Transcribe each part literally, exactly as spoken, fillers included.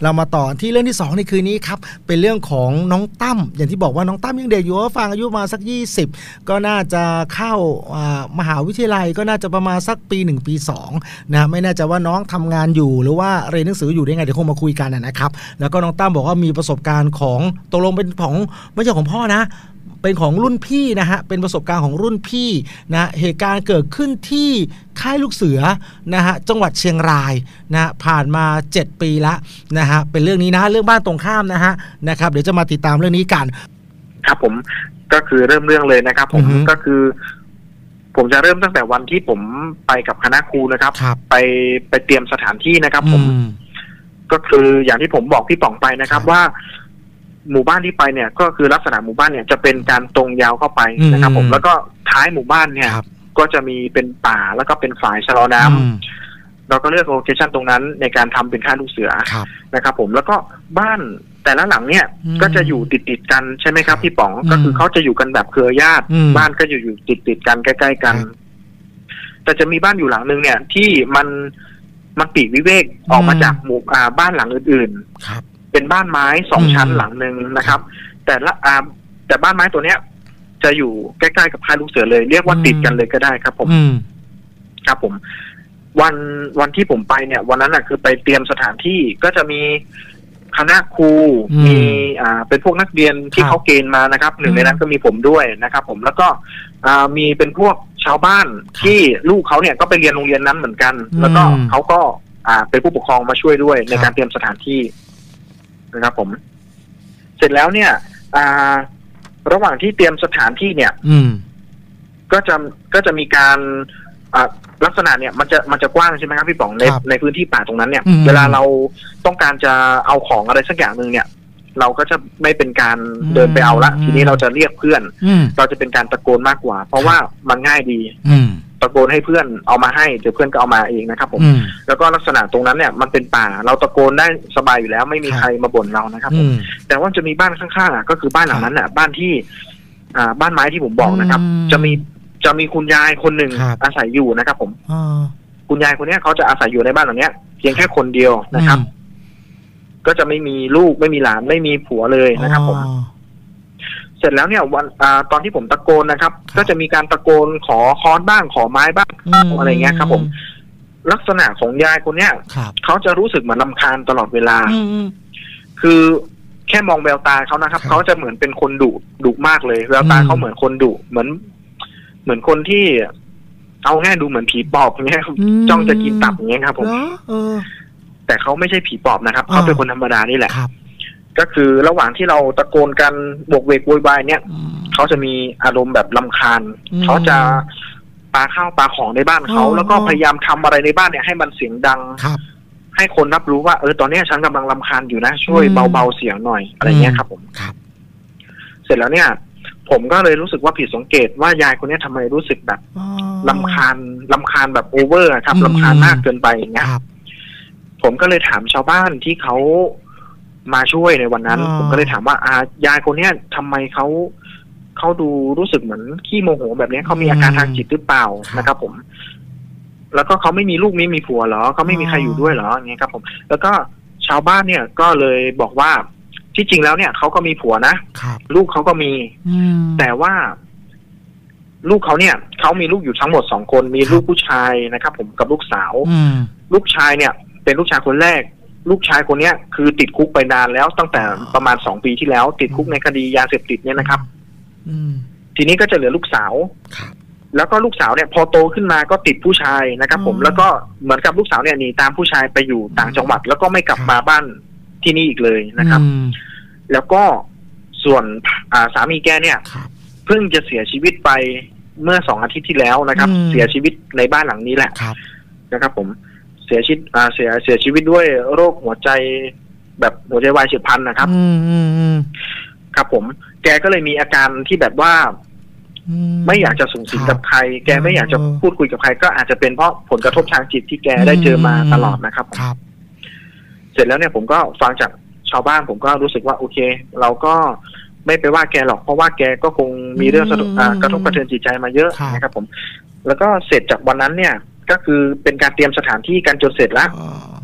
เรามาต่อที่เรื่องที่สองในคืนนี้ครับเป็นเรื่องของน้องตั้มอย่างที่บอกว่าน้องตั้มยังเด็กอยู่ฟังอายุมาสักยี่สิบก็น่าจะเข้ามหาวิทยาลัยก็น่าจะประมาณสักปีหนึ่งปีสองนะไม่แน่ใจว่าน้องทำงานอยู่หรือว่าเรียนหนังสืออยู่ได้ไงเดี๋ยวคงมาคุยกันนะครับแล้วก็น้องตั้มบอกว่ามีประสบการณ์ของตกลงเป็นของไม่ใช่ของพ่อนะเป็นของรุ่นพี่นะฮะเป็นประสบการณ์ของรุ่นพี่นะเหตุการณ์เกิดขึ้นที่ค่ายลูกเสือนะฮะจังหวัดเชียงรายนะผ่านมาเจ็ดปีละนะฮะเป็นเรื่องนี้นะเรื่องบ้านตรงข้ามนะฮะนะครับเดี๋ยวจะมาติดตามเรื่องนี้กันครับผมก็คือเริ่มเรื่องเลยนะครับผมก็คือผมจะเริ่มตั้งแต่วันที่ผมไปกับคณะครูนะครับไปไปเตรียมสถานที่นะครับผมก็คืออย่างที่ผมบอกพี่ป๋องไปนะครับว่าหมู่บ้านที่ไปเนี่ยก็คือลักษณะหมู่บ้านเนี่ยจะเป็นการตรงยาวเข้าไปนะครับผมแล้วก็ท้ายหมู่บ้านเนี่ยก็จะมีเป็นป่าแล้วก็เป็นฝายชะลอน้ำเราก็เลือกโลเคชั่นตรงนั้นในการทำเป็นค่ายลูกเสือนะครับผมแล้วก็บ้านแต่ละหลังเนี่ยก็จะอยู่ติดติดกันใช่ไหมครับพี่ป๋องก็คือเขาจะอยู่กันแบบเครือญาติบ้านก็อยู่อยู่ติดติดกันใกล้ๆกันแต่จะมีบ้านอยู่หลังนึงเนี่ยที่มันมันปีกวิเวกออกมาจากหมู่บ้านหลังอื่นๆเป็นบ้านไม้สองชั้นหลังหนึ่งนะครับแต่ละอ่าแต่บ้านไม้ตัวเนี้ยจะอยู่ใกล้ๆกับค่ายลูกเสือเลยเรียกว่าติดกันเลยก็ได้ครับผมครับผมวันวันที่ผมไปเนี่ยวันนั้นน่ะคือไปเตรียมสถานที่ก็จะมีคณะครูมีอ่าเป็นพวกนักเรียนที่เขาเกณฑ์มานะครับหนึ่งในนั้นก็มีผมด้วยนะครับผมแล้วก็อ่ามีเป็นพวกชาวบ้านที่ลูกเขาเนี่ยก็ไปเรียนโรงเรียนนั้นเหมือนกันแล้วก็เขาก็อ่าเป็นผู้ปกครองมาช่วยด้วยในการเตรียมสถานที่นะครับผมเสร็จแล้วเนี่ยอ่าระหว่างที่เตรียมสถานที่เนี่ยก็จะก็จะมีการอ่าลักษณะเนี่ยมันจะมันจะกว้างใช่ไหมครับพี่ป๋องในในพื้นที่ป่าตรงนั้นเนี่ยเวลาเราต้องการจะเอาของอะไรสักอย่างหนึ่งเนี่ยเราก็จะไม่เป็นการเดินไปเอาละทีนี้เราจะเรียกเพื่อนเราจะเป็นการตะโกนมากกว่าเพราะว่ามันง่ายดีตะโกนให้เพื่อนเอามาให้เดี๋ยวเพื่อนก็เอามาเองนะครับผมแล้วก็ลักษณะตรงนั้นเนี่ยมันเป็นป่าเราตะโกนได้สบายอยู่แล้วไม่มีใครมาบ่นเรานะครับผมแต่ว่าจะมีบ้านข้างๆก็คือบ้านหลังนั้นน่ะบ้านที่อ่าบ้านไม้ที่ผมบอกนะครับจะมีจะมีคุณยายคนหนึ่งอาศัยอยู่นะครับผมคุณยายคนนี้เขาจะอาศัยอยู่ในบ้านหลังนี้เพียงแค่คนเดียวนะครับก็จะไม่มีลูกไม่มีหลานไม่มีผัวเลยนะครับผมเสร็จแล้วเนี่ยวันอ่าตอนที่ผมตะโกนนะครับก็จะมีการตะโกนขอค้อนบ้างขอไม้บ้างอะไรเงี้ยครับผมลักษณะของยายคนเนี้ยเขาจะรู้สึกเหมือนรำคาญตลอดเวลาคือแค่มองแววตาเขานะครับเขาจะเหมือนเป็นคนดุดุมากเลยแววตาเขาเหมือนคนดุเหมือนเหมือนคนที่เอาง่ายดูเหมือนผีปอบอย่างเงี้ยจ้องจะกินตับอย่างเงี้ยครับผมแต่เขาไม่ใช่ผีปอบนะครับเขาเป็นคนธรรมดานี่แหละก็คือระหว่างที่เราตะโกนกันบวกเวกโวยวายเนี่ยเขาจะมีอารมณ์แบบรำคาญเขาจะปาข้าวปาของในบ้านเขาแล้วก็พยายามทำอะไรในบ้านเนี่ยให้มันเสียงดังให้คนรับรู้ว่าเออตอนนี้ฉันกำลังรำคาญอยู่นะช่วยเบาๆเสียงหน่อยอะไรเงี้ยครับผมเสร็จแล้วเนี่ยผมก็เลยรู้สึกว่าผิดสังเกตว่ายายคนนี้ทำไมรู้สึกแบบรำคาญรำคาญแบบโอเวอร์ครับรำคาญมากเกินไปอย่างเงี้ยผมก็เลยถามชาวบ้านที่เขามาช่วยในวันนั้นผมก็เลยถามว่าอายายคนนี้ทำไมเขาเขาดูรู้สึกเหมือนขี้โมโหแบบนี้เขามีอาการทางจิตหรือเปล่านะครับผมแล้วก็เขาไม่มีลูกไม่มีผัวเหรอเขาไม่มีใครอยู่ด้วยเหรออย่างเงี้ยครับผมแล้วก็ชาวบ้านเนี่ยก็เลยบอกว่าที่จริงแล้วเนี่ยเขาก็มีผัวนะลูกเขาก็มีแต่ว่าลูกเขาเนี่ยเขามีลูกอยู่ทั้งหมดสองคนมีลูกผู้ชายนะครับผมกับลูกสาวลูกชายเนี่ยเป็นลูกชายคนแรกลูกชายคนเนี้ยคือติดคุกไปนานแล้วตั้งแต่ประมาณสองปีที่แล้วติดคุกในคดียาเสพติดเนี่ยนะครับทีนี้ก็จะเหลือลูกสาวแล้วก็ลูกสาวเนี่ยพอโตขึ้นมาก็ติดผู้ชายนะครับผมแล้วก็เหมือนกับลูกสาวเนี่ยหนีตามผู้ชายไปอยู่ต่างจังหวัดแล้วก็ไม่กลับมาบ้านที่นี่อีกเลยนะครับแล้วก็ส่วนสามีแกเนี่ยเพิ่งจะเสียชีวิตไปเมื่อสองอาทิตย์ที่แล้วนะครับเสียชีวิตในบ้านหลังนี้แหละนะครับผมเสียชีวิตเสียเสียชีวิตด้วยโรคหัวใจแบบหัวใจวายเฉียบพลันนะครับครับผมแกก็เลยมีอาการที่แบบว่าไม่อยากจะสูงสิงกับใครแกไม่อยากจะพูดคุยกับใครก็อาจจะเป็นเพราะผลกระทบทางจิตที่แกได้เจอมาตลอดนะครับเสร็จแล้วเนี่ยผมก็ฟังจากชาวบ้านผมก็รู้สึกว่าโอเคเราก็ไม่ไปว่าแกหรอกเพราะว่าแกก็คงมีเรื่องกระทบกระเทือนจิตใจมาเยอะนะครับผมแล้วก็เสร็จจากวันนั้นเนี่ยก็คือเป็นการเตรียมสถานที่กันจนเสร็จแล้ว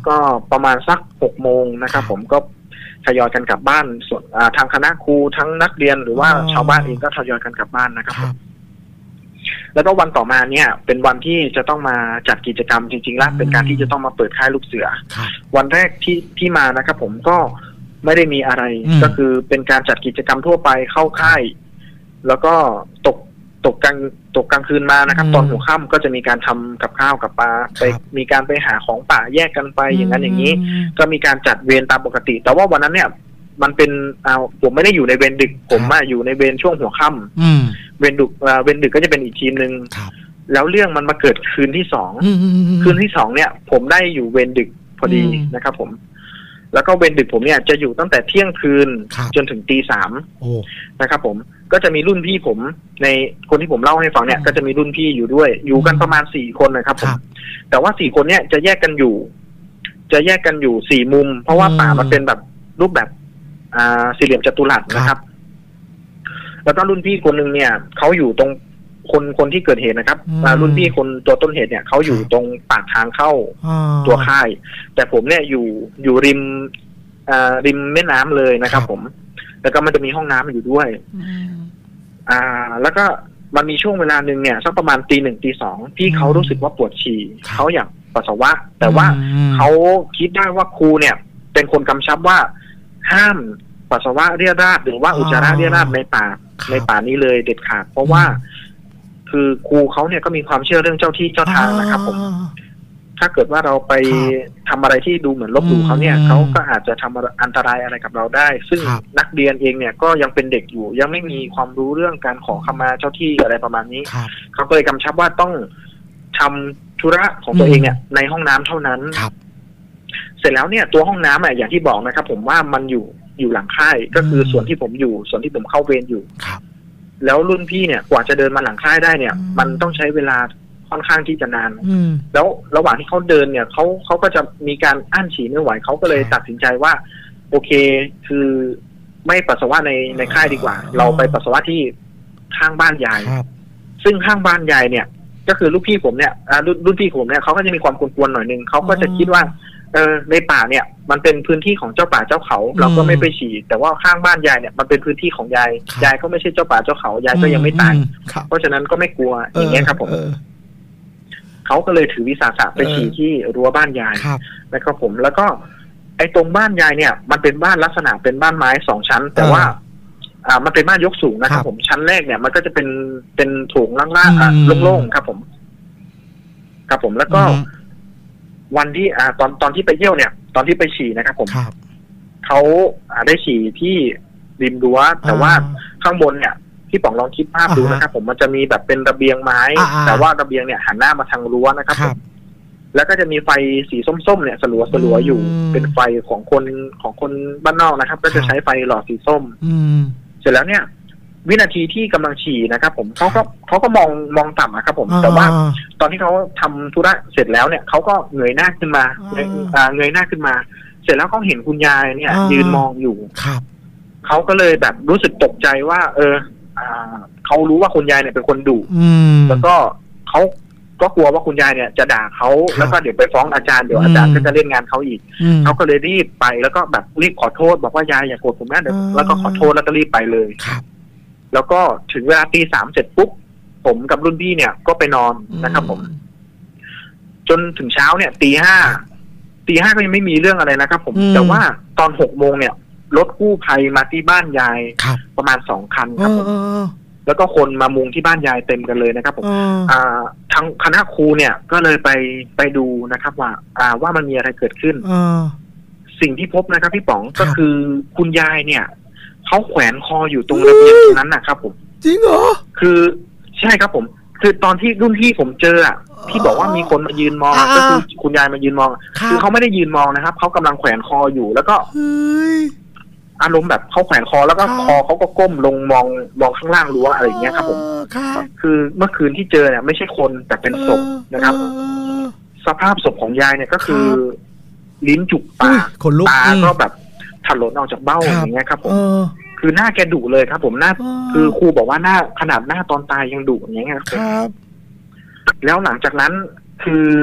ก็ประมาณสักหกโมงนะครับผมก็ทยอยกันกลับบ้านส่วนทางคณะครูทั้งนักเรียนหรือว่าชาวบ้านเองก็ทยอยกันกลับบ้านนะครับแล้วก็วันต่อมาเนี่ยเป็นวันที่จะต้องมาจัดกิจกรรมจริงๆแล้วเป็นการที่จะต้องมาเปิดค่ายลูกเสือวันแรกที่ที่มานะครับผมก็ไม่ได้มีอะไรก็คือเป็นการจัดกิจกรรมทั่วไปเข้าค่ายแล้วก็ตกตกกลางตกกลางคืนมานะครับตอนหัวค่ำก็จะมีการทำกับข้าวกับปลาไปมีการไปหาของป่าแยกกันไปอย่างนั้นอย่างนี้ก็มีการจัดเวรตามปกติแต่ว่าวันนั้นเนี่ยมันเป็นเอาผมไม่ได้อยู่ในเวรดึกผมมาอยู่ในเวรช่วงหัวค่ำเวรดึกเวรดึกก็จะเป็นอีกทีมหนึ่งแล้วเรื่องมันมาเกิดคืนที่สองคืนที่สองเนี่ยผมได้อยู่เวรดึกพอดีนะครับผมแล้วก็เวรดึกผมเนี่ยจะอยู่ตั้งแต่เที่ยงคืนจนถึงตีสามนะครับผมก็จะมีรุ่นพี่ผมในคนที่ผมเล่าให้ฟังเนี่ยก็จะมีรุ่นพี่อยู่ด้วยอยู่กันประมาณสี่คนนะครับผมแต่ว่าสี่คนเนี่ยจะแยกกันอยู่จะแยกกันอยู่สี่มุมเพราะว่าป่ามันเป็นแบบรูปแบบอ่าสี่เหลี่ยมจัตุรัสนะครับแล้วก็รุ่นพี่คนหนึ่งเนี่ยเขาอยู่ตรงคนคนที่เกิดเหตุนะครับรุ่นพี่คนตัวต้นเหตุเนี่ยเขาอยู่ตรงปากทางเข้าตัวค่ายแต่ผมเนี่ยอยู่อยู่ริมอ่าริมแม่น้ำเลยนะครับผมแล้วก็มันจะมีห้องน้ำอยู่ด้วยอ่าแล้วก็มันมีช่วงเวลาหนึ่งเนี่ยสักประมาณตีหนึ่งตีสองพี่เขารู้สึกว่าปวดฉี่เขาอยากปัสสาวะแต่ว่าเขาคิดได้ว่าครูเนี่ยเป็นคนกำชับว่าห้ามปัสสาวะเรี่ยราดหรือว่าอุจจาระเรี่ยราดในป่าในป่านี้เลยเด็ดขาดเพราะว่าคือครูเขาเนี่ยก็มีความเชื่อเรื่องเจ้าที่เจ้าทางนะครับผมถ้าเกิดว่าเราไปทำอะไรที่ดูเหมือนลบหลู่เขาเนี่ยเขาก็อาจจะทำอันตรายอะไรกับเราได้ซึ่งนักเรียนเองเนี่ยก็ยังเป็นเด็กอยู่ยังไม่มีความรู้เรื่องการขอขมาเจ้าที่อะไรประมาณนี้เขาก็เลยกำชับว่าต้องทำธุระของตัวเองเนี่ยในห้องน้ำเท่านั้นเสร็จแล้วเนี่ยตัวห้องน้ำอ่ะอย่างที่บอกนะครับผมว่ามันอยู่อยู่หลังค่ายก็คือส่วนที่ผมอยู่ส่วนที่ผมเข้าเวรอยู่แล้วรุ่นพี่เนี่ยกว่าจะเดินมาหลังค่ายได้เนี่ยมันต้องใช้เวลาค่อนข้างที่จะนานแล้วระหว่างที่เขาเดินเนี่ยเขาเขาก็จะมีการอั้นฉี่ไม่ไหวเขาก็เลยตัดสินใจว่าโอเคคือไม่ปัสสาวะในในค่ายดีกว่าเราไปปัสสาวะที่ข้างบ้านยายซึ่งข้างบ้านยายเนี่ยก็คือลูกพี่ผมเนี่ยรุ่นรุ่นพี่ผมเนี่ยเขาก็จะมีความกวนๆหน่อยนึงเขาก็จะคิดว่าเออในป่าเนี่ยมันเป็นพื้นที่ของเจ้าป่าเจ้าเขาเราก็ไม่ไปฉี่แต่ว่าข้างบ้านยายเนี่ยมันเป็นพื้นที่ของยายยายก็ไม่ใช่เจ้าป่าเจ้าเขายายก็ยังไม่ตายเพราะฉะนั้นก็ไม่กลัวอย่างเงี้ยครับผมเขาก็เลยถือวิสาสะไปฉี่ที่รั้วบ้านยายนะครับผมแล้วก็ไอ้ตรงบ้านยายเนี่ยมันเป็นบ้านลักษณะเป็นบ้านไม้สองชั้นแต่ว่าอ่ามันเป็นบ้านยกสูงนะครับผมชั้นแรกเนี่ยมันก็จะเป็นเป็นโถงล่างๆโล่งๆครับผมครับผมแล้วก็วันที่อ่าตอนตอนที่ไปเยี่ยวเนี่ยตอนที่ไปฉี่นะครับผมเขาอ่าได้ฉี่ที่ริมรั้วแต่ว่าข้างบนเนี่ยพี่ป๋องลองคิดภาพดูนะครับผมมันจะมีแบบเป็นระเบียงไม้แต่ว่าระเบียงเนี่ยหันหน้ามาทางรั้วนะครับผมแล้วก็จะมีไฟสีส้มๆเนี่ยสลัวสลัวอยู่เป็นไฟของคนของคนบ้านนอกนะครับก็จะใช้ไฟหลอดสีส้มเสร็จแล้วเนี่ยวินาทีที่กำลังฉี่นะครับผมเขาก็เขาก็มองมองต่ำนะครับผมแต่ว่าตอนที่เขาทำธุระเสร็จแล้วเนี่ยเขาก็เงยหน้าขึ้นมาเงยหน้าขึ้นมาเสร็จแล้วเขาเห็นคุณยายเนี่ยยืนมองอยู่เขาก็เลยแบบรู้สึกตกใจว่าเออเขารู้ว่าคุณยายเนี่ยเป็นคนดุแล้วก็เขาก็กลัวว่าคุณยายเนี่ยจะด่าเขาแล้วก็เดี๋ยวไปฟ้องอาจารย์เดี๋ยวอาจารย์ก็จะเล่นงานเขาอีกเขาก็เลยรีบไปแล้วก็แบบรีบขอโทษบอกว่ายายอย่าโกรธผมนะเดี๋ยวแล้วก็ขอโทษแล้วก็รีบไปเลยแล้วก็ถึงเวลาตีสามเสร็จปุ๊บผมกับรุ่นพี่เนี่ยก็ไปนอนนะครับผมจนถึงเช้าเนี่ยตีห้าตีห้าก็ยังไม่มีเรื่องอะไรนะครับผมแต่ว่าตอนหกโมงเนี่ยรถกู้ภัยมาที่บ้านยายประมาณสองคันครับผมแล้วก็คนมามุงที่บ้านยายเต็มกันเลยนะครับผมอ่าทางคณะครูเนี่ยก็เลยไปไปดูนะครับว่าอ่าว่ามันมีอะไรเกิดขึ้นสิ่งที่พบนะครับพี่ป๋องก็คือคุณยายเนี่ยเขาแขวนคออยู่ตรงระเบียงตรงนั้นนะครับผมจริงเหรอคือใช่ครับผมคือตอนที่รุ่นพี่ผมเจออ่ะที่บอกว่ามีคนมายืนมองก็คือคุณยายมายืนมองคือเขาไม่ได้ยืนมองนะครับเขากำลังแขวนคออยู่แล้วก็อารมณ์แบบเขาแขวนคอแล้วก็คอเขาก็ก้มลงมองมองข้างล่างรั้วอะไรอย่างเงี้ยครับผมคือเมื่อคืนที่เจอเนี่ยไม่ใช่คนแต่เป็นศพนะครับสภาพศพของยายเนี่ยก็คือลิ้นจุกปากตาก็แบบถลนออกจากเบ้าอย่างเงี้ยครับผมคือหน้าแกดุเลยครับผมหน้าคือครูบอกว่าหน้าขนาดหน้าตอนตายยังดุอย่างเงี้ยครับแล้วหลังจากนั้นคือ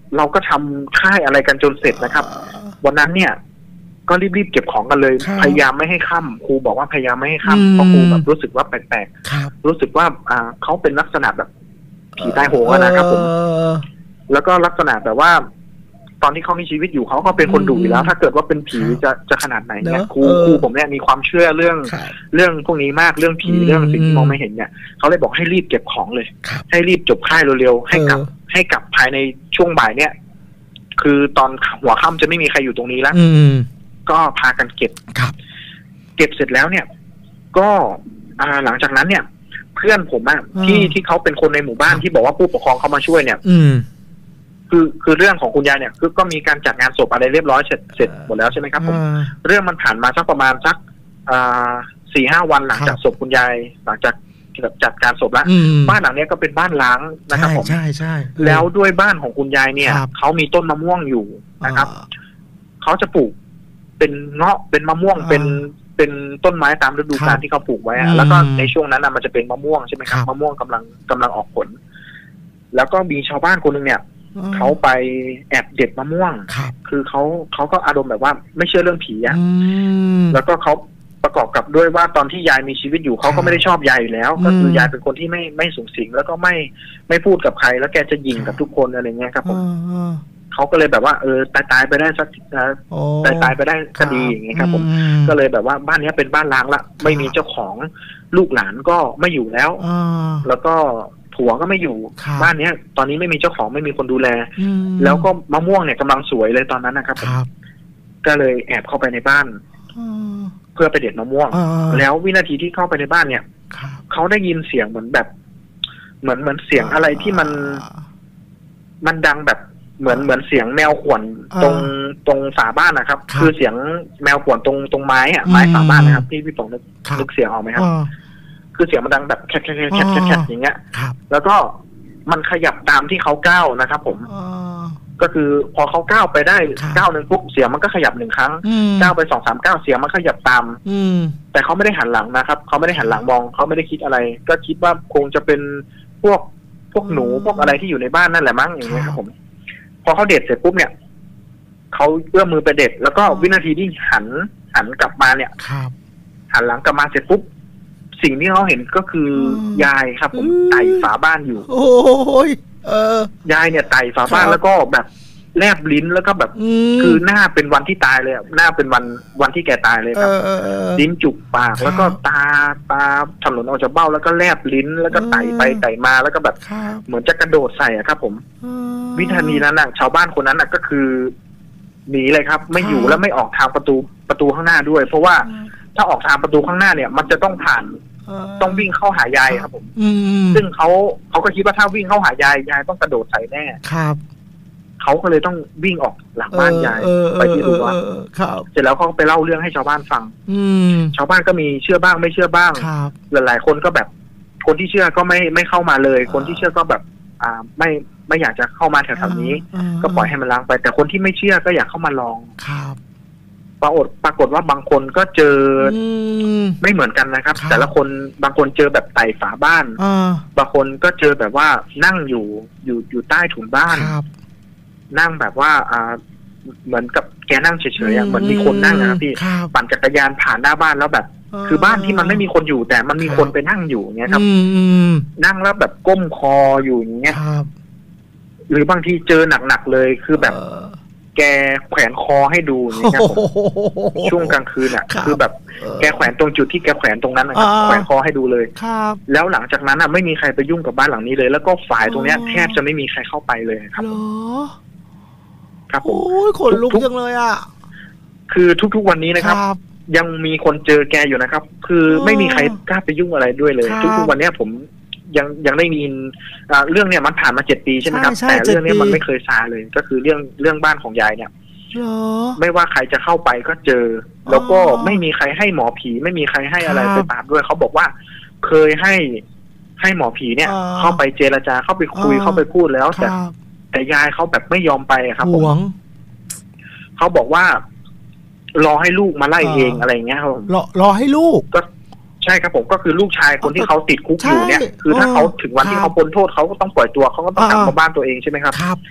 เราก็ทำค่ายอะไรกันจนเสร็จนะครับวันนั้นเนี่ยก็รีบๆเก็บของกันเลยพยายามไม่ให้ค่ำครูบอกว่าพยายามไม่ให้ค่ำเพราะครูแบบรู้สึกว่าแปลกๆรู้สึกว่าอ่าเขาเป็นลักษณะแบบผีตายโหงนะครับผมแล้วก็ลักษณะแบบว่าตอนที่เขามีชีวิตอยู่เขาก็เป็นคนดุอยู่แล้วถ้าเกิดว่าเป็นผีจะจะขนาดไหนเนี่ยครูครูผมเนี่ยมีความเชื่อเรื่องเรื่องพวกนี้มากเรื่องผีเรื่องสิ่งที่มองไม่เห็นเนี่ยเขาเลยบอกให้รีบเก็บของเลยให้รีบจบค่ายเร็วๆให้กลับให้กลับภายในช่วงบ่ายเนี่ยคือตอนหัวค่ำจะไม่มีใครอยู่ตรงนี้แล้วก็พากันเก็บเก็บเสร็จแล้วเนี่ยก็อ่าหลังจากนั้นเนี่ยเพื่อนผมอะที่ที่เขาเป็นคนในหมู่บ้านที่บอกว่าผู้ปกครองเขามาช่วยเนี่ยคือคือเรื่องของคุณยายเนี่ยคือก็มีการจัดงานศพอะไรเรียบร้อยเสร็จเสร็จหมดแล้วใช่ไหมครับผมเรื่องมันผ่านมาสักประมาณสักสี่ห้าวันหลังจากศพคุณยายหลังจากจัดการศพแล้วบ้านหลังนี้ก็เป็นบ้านล้างนะครับผมใช่ใช่แล้วด้วยบ้านของคุณยายเนี่ยเขามีต้นมะม่วงอยู่นะครับเขาจะปลูกเป็นเงาะเป็นมะม่วงเป็นเป็นต้นไม้ตามฤดูกาลที่เขาปลูกไว้แล้วก็ในช่วงนั้นมันจะเป็นมะม่วงใช่ไหมครับมะม่วงกำลังกำลังออกผลแล้วก็มีชาวบ้านคนหนึ่งเนี่ยเขาไปแอบเด็ดมะม่วงคือเขาเขาก็อารมณ์แบบว่าไม่เชื่อเรื่องผีอ่ะแล้วก็เขาประกอบกับด้วยว่าตอนที่ยายมีชีวิตอยู่เขาก็ไม่ได้ชอบยายอยู่แล้วก็คือยายเป็นคนที่ไม่ไม่สูงสิงแล้วก็ไม่ไม่พูดกับใครแล้วแกจะยิงกับทุกคนอะไรเงี้ยครับผมเขาก็เลยแบบว่าเออตายตายไปได้สักตายตายไปได้ก็ดีอย่างเงี้ยครับผมก็เลยแบบว่าบ้านนี้เป็นบ้านล้างละไม่มีเจ้าของลูกหลานก็ไม่อยู่แล้วแล้วก็ผัวก็ไม่อยู่บ้านนี้ตอนนี้ไม่มีเจ้าของไม่มีคนดูแลแล้วก็มะม่วงเนี่ยกำลังสวยเลยตอนนั้นนะครับก็เลยแอบเข้าไปในบ้านเพื่อไปเด็ดมะม่วงแล้ววินาทีที่เข้าไปในบ้านเนี่ยเขาได้ยินเสียงเหมือนแบบเหมือนเหมือนเสียงอะไรที่มันมันดังแบบเหมือนเหมือนเสียงแมวข่วนตรงตรงฝาบ้านนะครับคือเสียงแมวข่วนตรงตรงไม้อะไม้ฝาบ้านนะครับพี่พี่ป๋องนึกนึกเสียงออกไหมครับคือเสียงมันดังแบบแคทแคทแคทแคทแคทอย่างเงี้ยแล้วก็มันขยับตามที่เขาก้าวนะครับผมก็คือพอเขาก้าวไปได้ก้าวหนึ่งปุ๊บเสียงมันก็ขยับหนึ่งครั้งก้าวไปสองสามก้าวเสียงมันขยับตามแต่เขาไม่ได้หันหลังนะครับเขาไม่ได้หันหลังมองเขาไม่ได้คิดอะไรก็คิดว่าคงจะเป็นพวกพวกหนูพวกอะไรที่อยู่ในบ้านนั่นแหละมั้งอย่างเงี้ยครับผมพอเขาเด็ดเสร็จปุ๊บเนี่ยเขาเอื้อมมือไปเด็ดแล้วก็วินาทีที่หันหันกลับมาเนี่ยหันหลังกลับมาเสร็จปุ๊บสิ่งที่เขาเห็นก็คือยายครับผมไต่ฝาบ้านอยู่โอ้ยเออยายเนี่ยไต่ฝาบ้านแล้วก็แบบแลบลิ้นแล้วก็แบบคือหน้าเป็นวันที่ตายเลยหน้าเป็นวันวันที่แกตายเลยครับลิ้นจุกปากแล้วก็ตาตาถลนออกจากเบ้าแล้วก็แลบลิ้นแล้วก็ไต่ไปไต่มาแล้วก็แบบเหมือนจะกระโดดใส่อะครับผมวินาทีนั้นน่ะชาวบ้านคนนั้นน่ะก็คือหนีเลยครับไม่อยู่แล้วไม่ออกทางประตูประตูข้างหน้าด้วยเพราะว่าถ้าออกทางประตูข้างหน้าเนี่ยมันจะต้องผ่านต้องวิ่งเข้าหายายครับผมซึ่งเขาเขาก็คิดว่าถ้าวิ่งเข้าหายายยายต้องกระโดดใส่แน่ครับเขาก็เลยต้องวิ่งออกหลังบ้านยายไปที่รั้วเสร็จแล้วเขาไปเล่าเรื่องให้ชาวบ้านฟังชาวบ้านก็มีเชื่อบ้างไม่เชื่อบ้างหลายๆคนก็แบบคนที่เชื่อก็ไม่ไม่เข้ามาเลยคนที่เชื่อก็แบบอ่าไม่ไม่อยากจะเข้ามาแถวๆนี้ก็ปล่อยให้มันล้างไปแต่คนที่ไม่เชื่อก็อยากเข้ามาลองปรากฏปรากฏว่าบางคนก็เจอไม่เหมือนกันนะครับแต่ละคนบางคนเจอแบบไต่ฝาบ้านบางคนก็เจอแบบว่านั่งอยู่อยู่อยู่ใต้ถุนบ้านนั่งแบบว่าอ่าเหมือนกับแกนั่งเฉยๆเหมือนมีคนนั่งนะครับพี่ปั่นจักรยานผ่านหน้าบ้านแล้วแบบคือบ้านที่มันไม่มีคนอยู่แต่มันมีคนไปนั่งอยู่เงี้ยครับนั่งแล้วแบบก้มคออยู่อย่างเงี้ยหรือบางทีเจอหนักๆเลยคือแบบแกแขวนคอให้ดูนี่ครับช่วงกลางคืนอ่ะคือแบบแกแขวนตรงจุดที่แกแขวนตรงนั้นนะครับแขวนคอให้ดูเลยแล้วหลังจากนั้นอ่ะไม่มีใครไปยุ่งกับบ้านหลังนี้เลยแล้วก็ฝ่ายตรงเนี้ยแทบจะไม่มีใครเข้าไปเลยครับครับผมโอ้ยขนลุกจังเลยอ่ะคือทุกๆวันนี้นะครับยังมีคนเจอแกอยู่นะครับคือไม่มีใครกล้าไปยุ่งอะไรด้วยเลยทุกๆวันนี้ผมยังยังได้ยินเรื่องเนี้ยมันผ่านมาเจ็ดปีใช่ไหมครับแต่เรื่องนี้มันไม่เคยซาเลยก็คือเรื่องเรื่องบ้านของยายเนี่ยไม่ว่าใครจะเข้าไปก็เจอแล้วก็ไม่มีใครให้หมอผีไม่มีใครให้อะไรไปตามด้วยเขาบอกว่าเคยให้ให้หมอผีเนี่ยเข้าไปเจรจาเข้าไปคุยเข้าไปพูดแล้วแต่แต่ยายเขาแบบไม่ยอมไปครับผมเขาบอกว่ารอให้ลูกมาไล่เองอะไรเงี้ยครับรอรอให้ลูกก็ใช่ครับผมก็คือลูกชายคนที่เขาติดคุกอยู่เนี่ยคือถ้าเขาถึงวันที่เขาพ้นโทษเขาก็ต้องปล่อยตัวเขาก็ต้องกลับมาบ้านตัวเองใช่ไหมครับ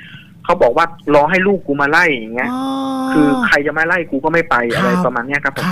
เขาบอกว่ารอให้ลูกกูมาไล่อย่างเงี้ยคือใครจะไม่ไล่กูก็ไม่ไปอะไรประมาณเนี้ยครับผม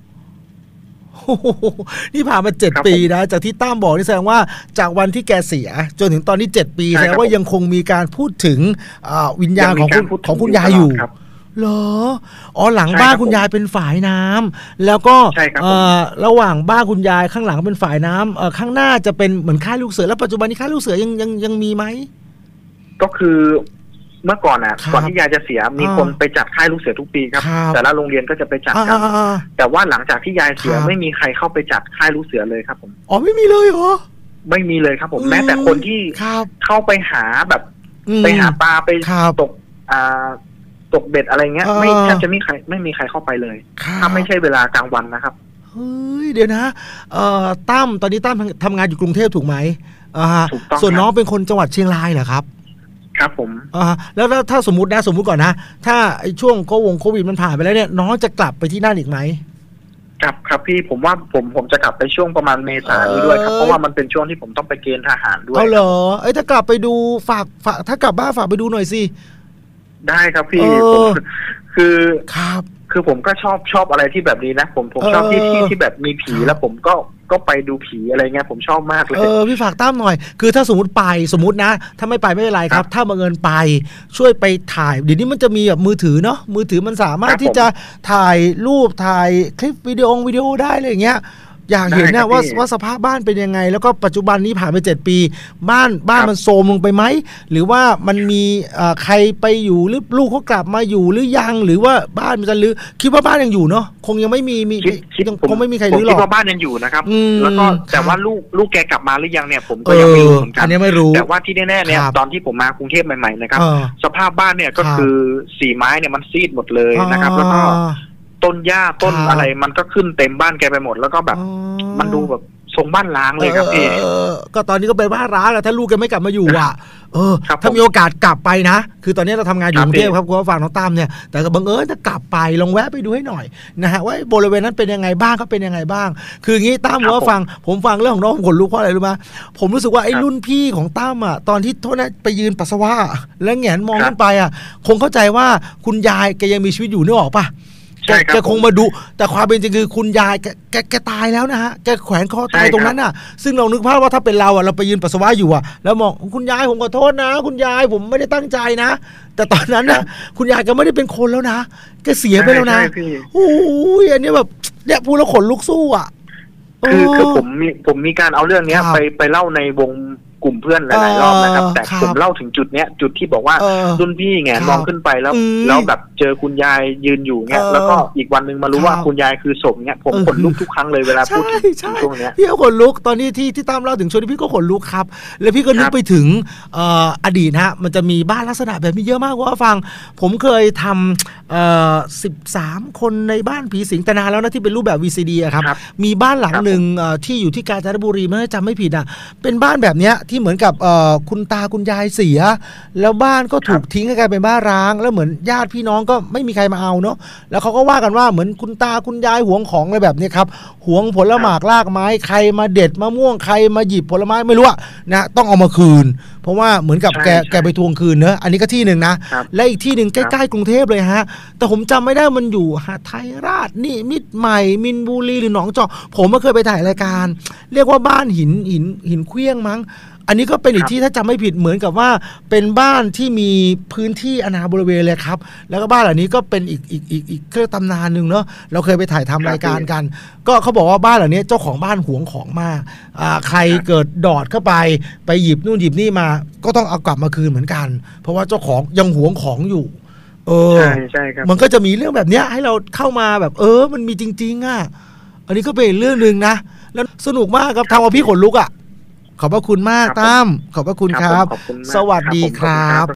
นี่ผ่านมาเจ็ดปีนะจากที่ตั้มบอกนี่แสดงว่าจากวันที่แกเสียจนถึงตอนนี้เจ็ดปีแสดงว่ายังคงมีการพูดถึงวิญญาณของคุณของคุณยายอยู่เหรออ๋อหลังบ้านคุณยายเป็นฝายน้ำแล้วก็ระหว่างบ้านคุณยายข้างหลังเป็นฝายน้ำข้างหน้าจะเป็นเหมือนค่ายลูกเสือแล้วปัจจุบันนี้ค่ายลูกเสือยังยังยังมีไหมก็คือเมื่อก่อนอ่ะก่อนที่ยายจะเสียมีคนไปจัดค่ายลูกเสือทุกปีครับแต่ละโรงเรียนก็จะไปจัดกันแต่ว่าหลังจากที่ยายเสียไม่มีใครเข้าไปจัดค่ายลูกเสือเลยครับผมอ๋อไม่มีเลยเหรอไม่มีเลยครับผมแม้แต่คนที่เข้าไปหาแบบไปหาปลาไปตกอ่าตกเบ็ดอะไรเงี้ยไม่แทบจะไม่ใครไม่มีใครเข้าไปเลยถ้าไม่ใช่เวลากลางวันนะครับเฮ้ยเดี๋ยวนะเอ่อตั้มตอนนี้ตั้มทำงานอยู่กรุงเทพถูกไหมอ่าส่วนน้องเป็นคนจังหวัดเชียงรายเหรอครับครับผมอ่าแล้วถ้าสมมตินะสมมุติก่อนนะถ้าไอ้ช่วงโควงโควิดมันผ่านไปแล้วเนี่ยน้องจะกลับไปที่นั่นอีกไหมครับครับพี่ผมว่าผมผมจะกลับไปช่วงประมาณเมษายนนี้ด้วยครับเพราะว่ามันเป็นช่วงที่ผมต้องไปเกณฑ์ทหารด้วยเอาเหรอเอ้ยถ้ากลับไปดูฝากฝากถ้ากลับบ้านฝากไปดูหน่อยสิได้ครับพี่ผมคือครับคือผมก็ชอบชอบอะไรที่แบบนี้นะผมผมชอบที่ที่ที่แบบมีผีแล้วผมก็ก็ไปดูผีอะไรเงี้ยผมชอบมากเลยเออพี่ฝากตั้มหน่อยคือถ้าสมมติไปสมมตินะถ้าไม่ไปไม่เป็นไรครับถ้าบังเอิญไปช่วยไปถ่ายเดี๋ยวนี้มันจะมีแบบมือถือเนาะมือถือมันสามารถที่จะถ่ายรูปถ่ายคลิปวิดีโอวิดีโอได้เลยอย่างเงี้ยอยากเห็นนะว่าว่าสภาพบ้านเป็นยังไงแล้วก็ปัจจุบันนี้ผ่านไปเจ็ดปีบ้านบ้านมันโทรมลงไปไหมหรือว่ามันมีใครไปอยู่หรือลูกเขากลับมาอยู่หรือยังหรือว่าบ้านมันจะรื้อคิดว่าบ้านยังอยู่เนาะคงยังไม่มีมีคงไม่มีใครรื้อหรอกคิดว่าบ้านยังอยู่นะครับแล้วก็แต่ว่าลูกลูกแกกลับมาหรือยังเนี่ยผมก็ยังไม่รู้เหมือนกันอันนี้ไม่รู้แต่ว่าที่แน่ๆเนี่ยตอนที่ผมมากรุงเทพใหม่ๆนะครับสภาพบ้านเนี่ยก็คือสีไม้เนี่ยมันซีดหมดเลยนะครับแล้วก็ต้นหญ้าต้นอะไรมันก็ขึ้นเต็มบ้านแกไปหมดแล้วก็แบบมันดูแบบทรงบ้านร้างเลยครับพี่ก็ตอนนี้ก็เป็นบ้านร้างแล้วถ้าลูกแกไม่กลับมาอยู่อ่ะเออถ้ามีโอกาสกลับไปนะคือตอนนี้เราทำงานอยู่กรุงเทพครับคุณผู้ฟังน้องตั้มเนี่ยแต่ก็บังเอิญจะกลับไปลองแวะไปดูให้หน่อยนะฮะว่าบริเวณนั้นเป็นยังไงบ้างก็เป็นยังไงบ้างคืออย่างนี้ตั้มคุณผู้ฟังผมฟังเรื่องของน้องผมขนลุกเพราะอะไรรู้ไหมผมรู้สึกว่าไอ้รุ่นพี่ของตั้มอ่ะตอนที่โทษนะไปยืนปัสสาวะแล้วแหงนมองขึ้นไปอ่ะคงเข้าใจว่าคุณยายแกยังมีชีวิตอยู่นึกออกป่ะแกคงมาดูแต่ความเป็นจริงคือคุณยายแกแกแกตายแล้วนะฮะแกแขวนคอตายตรงนั้นน่ะซึ่งเรานึกภาพว่าถ้าเป็นเราอ่ะเราไปยืนปัสสาวะอยู่อ่ะแล้วมองคุณยายผมขอโทษนะคุณยายผมไม่ได้ตั้งใจนะแต่ตอนนั้นน่ะคุณยายก็ไม่ได้เป็นคนแล้วนะแกเสียไปแล้วนะโอ้ยอันนี้แบบเนี่ยพูดแล้วขนลุกสู้อ่ะคือคือผมมีผมมีการเอาเรื่องนี้ไปไปเล่าในวงกลุ่มเพื่อนหลายๆรอบนะครับแต่ผมเล่าถึงจุดเนี้ยจุดที่บอกว่ารุ่นพี่ไงมองขึ้นไปแล้วแล้วแบบเจอคุณยายยืนอยู่เงี้ยแล้วก็อีกวันนึงมารู้ว่าคุณยายคือศพเงี้ยผมขนลุกทุกครั้งเลยเวลาพูดถึงช่วงเนี้ยพี่ก็ขนลุกตอนนี้ที่ที่ตามเล่าถึงช่วงนี้พี่ก็ขนลุกครับแล้วพี่ก็นึกไปถึงอดีตฮะมันจะมีบ้านลักษณะแบบนี้เยอะมากว่าฟังผมเคยทำสิบสามคนในบ้านผีสิงแต่นานแล้วนะที่เป็นรูปแบบ วี ซี ดี อะครับมีบ้านหลังหนึ่งที่อยู่ที่กาญจนบุรีไม่จำไม่ผิดอ่ะเป็นบ้านแบบเนี้ยที่เหมือนกับคุณตาคุณยายเสียแล้วบ้านก็ถูกทิ้งให้กลายเป็นบ้านร้างแล้วเหมือนญาติพี่น้องก็ไม่มีใครมาเอาเนาะแล้วเขาก็ว่ากันว่าเหมือนคุณตาคุณยายหวงของอะไรแบบนี้ครับหวงผลหมากรากไม้ใครมาเด็ดมะม่วงใครมาหยิบผลไม้ไม่รู้อะนะต้องเอามาคืนเพราะว่าเหมือนกับแกแกไปทวงคืนเนอะอันนี้ก็ที่หนึ่งนะและอีกที่หนึ่งใกล้ๆกรุงเทพเลยฮะแต่ผมจำไม่ได้มันอยู่หาดไทยราชนี่มิตรใหม่มินบุรีหรือหนองจอกผมก็เคยไปถ่ายรายการเรียกว่าบ้านหินหินหินเคลี้ยงมั้งอันนี้ก็เป็นอีกที่ถ้าจำไม่ผิดเหมือนกับว่าเป็นบ้านที่มีพื้นที่อาณาบริเวณเลยครับแล้วก็บ้านหลังนี้ก็เป็นอีกอีกอีกอีกเครื่องตำนานหนึ่งเนาะเราเคยไปถ่ายทำรายการกันก็เขาบอกว่าบ้านหลังนี้เจ้าของบ้านหวงของมากอ่าใครเกิดดอดเข้าไปไปหยิบนู่นหยิบนี่มาก็ต้องเอากลับมาคืนเหมือนกันเพราะว่าเจ้าของยังหวงของอยู่เออใช่ใช่ครับมันก็จะมีเรื่องแบบนี้ให้เราเข้ามาแบบเออมันมีจริงๆอ่ะอันนี้ก็เป็นเรื่องนึงนะแล้วสนุกมากครับทำเอาพี่ขนลุกอ่ะขอบพระคุณมากตั้มขอบพระคุณครับสวัสดีครับ